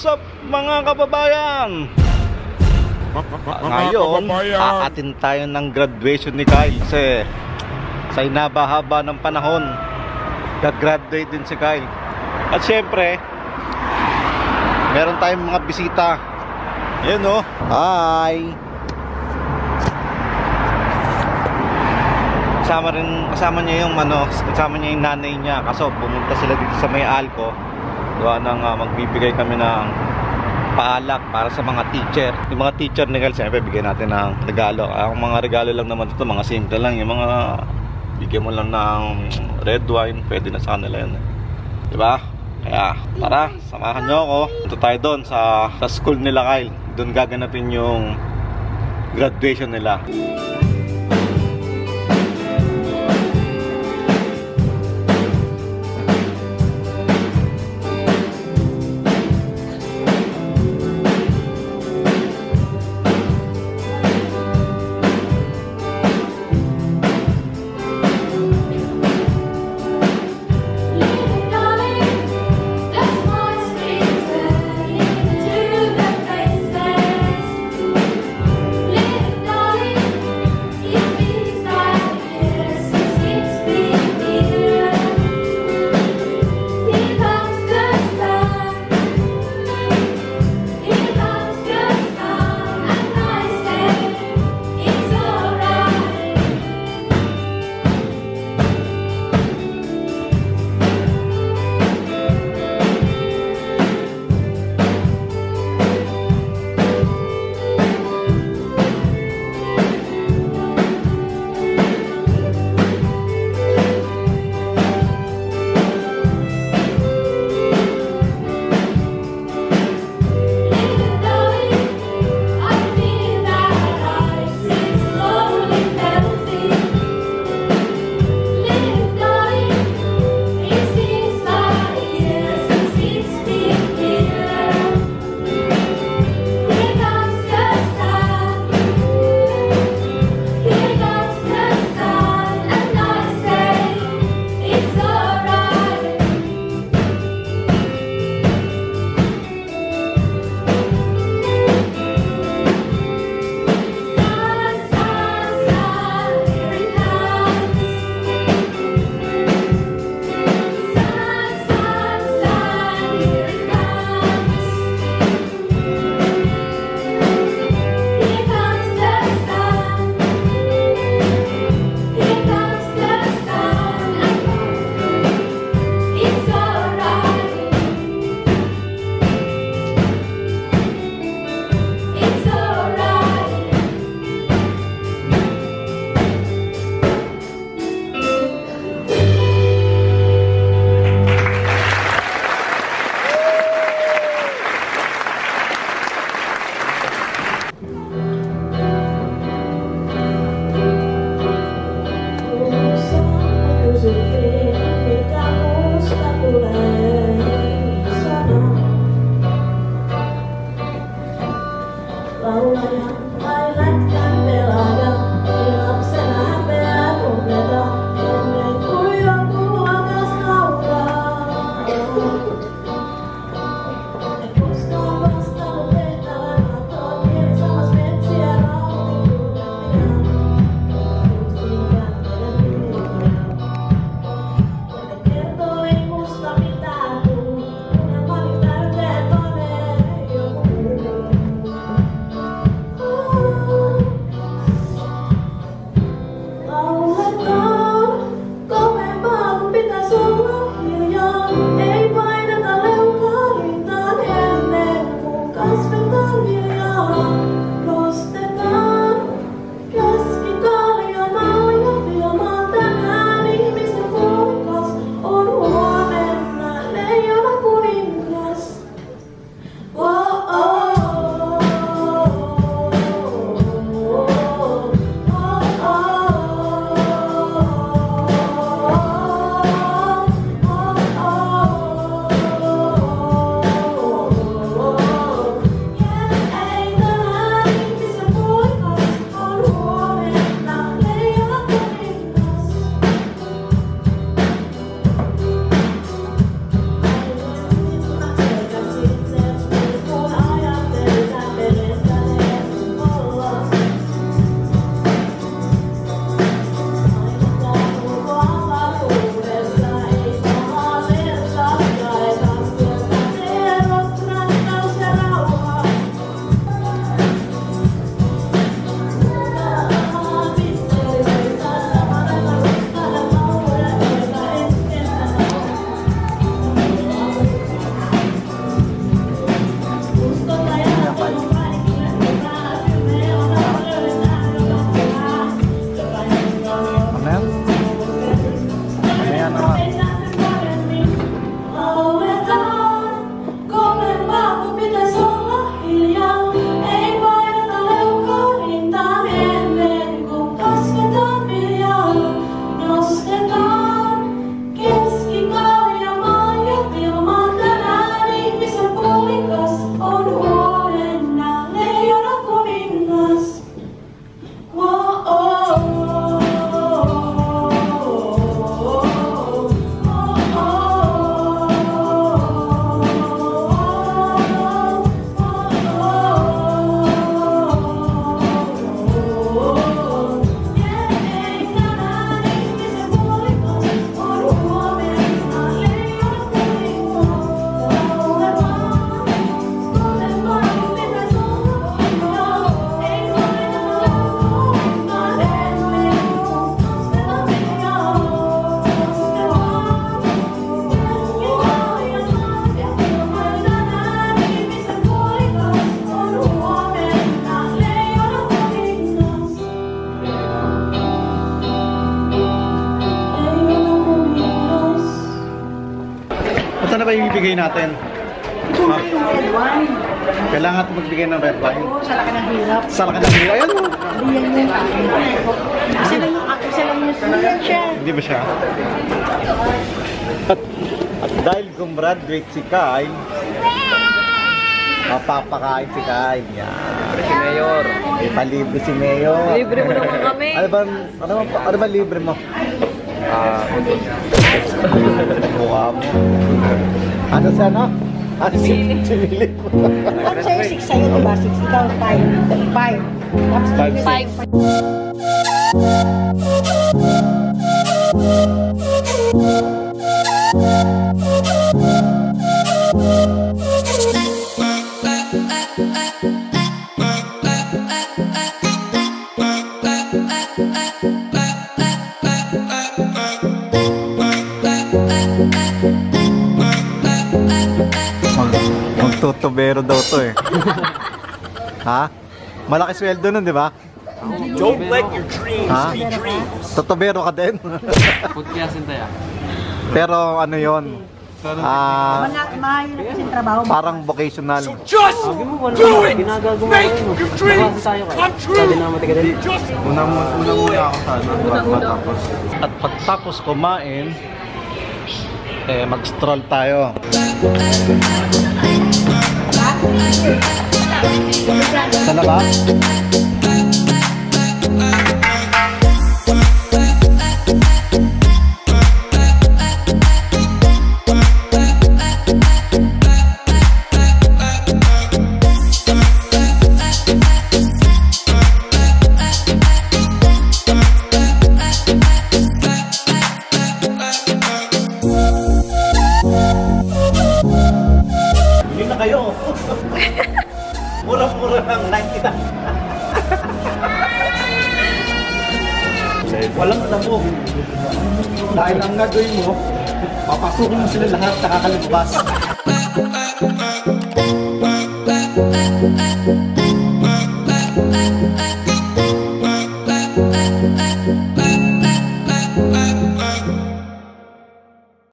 What's up mga kababayan? Ngayon, aatin tayo ng graduation ni Kyle. Kasi sa inaba-haba ng panahon, gagraduate din si Kyle. At syempre, meron tayong mga bisita. Ayan o. Hi! Kasama niya yung nanay niya. Kaso pumunta sila dito sa may Alco. Gawa nang magbibigay kami ng paalak para sa mga teacher. Yung mga teacher ni Kyle, siyempre bigyan natin ng regalo. Ang mga regalo lang naman ito, mga simple lang. Yung mga bigyan mo lang ng red wine, pwede na sa kanila yun, diba? Kaya tara, samahan nyo ako. Ito tayo doon sa school nila Kyle. Doon gaganapin yung graduation nila. ba ibibigay natin? Ito na yung red wine. Kailangan natin magbigay ng red wine. Oo, sa laki ng hirap. Sa laki ng hirap. Ayan o. Diyan yung akin. Isa lang yung akin, isa lang yung diyan siya. Hindi ba siya? At dahil gumraduate si Kyle, mapapakain si Kyle. Yan. Si Mayor. Ipalibre si Mayor. Libre mo naman kami. Ano ba libre mo? Mukha mo. Ano sa ano? Ano si Chili? Tapos sa'yo 6 sa'yo, diba? 6, ikaw 5. 5. Tapos 5. Magtutubero daw to eh. Ha? Malaki sweldo nun, di ba? Don't let your dreams Ha? be dreams. Tutubero ka din. Putyasin tayo. Pero ano yon? mahirap kasi trabaho. Parang vocational. Just do it. Make your dreams come true. Just Una ako sana bago matapos. At pagtapos kumain, mag-stroll tayo. Sa labas? Bili na kayo. Mura-mura lang, 90 na. Walang tabo. Dahil ang gagawin mo, papasukin mo sila lahat, nakakalabas.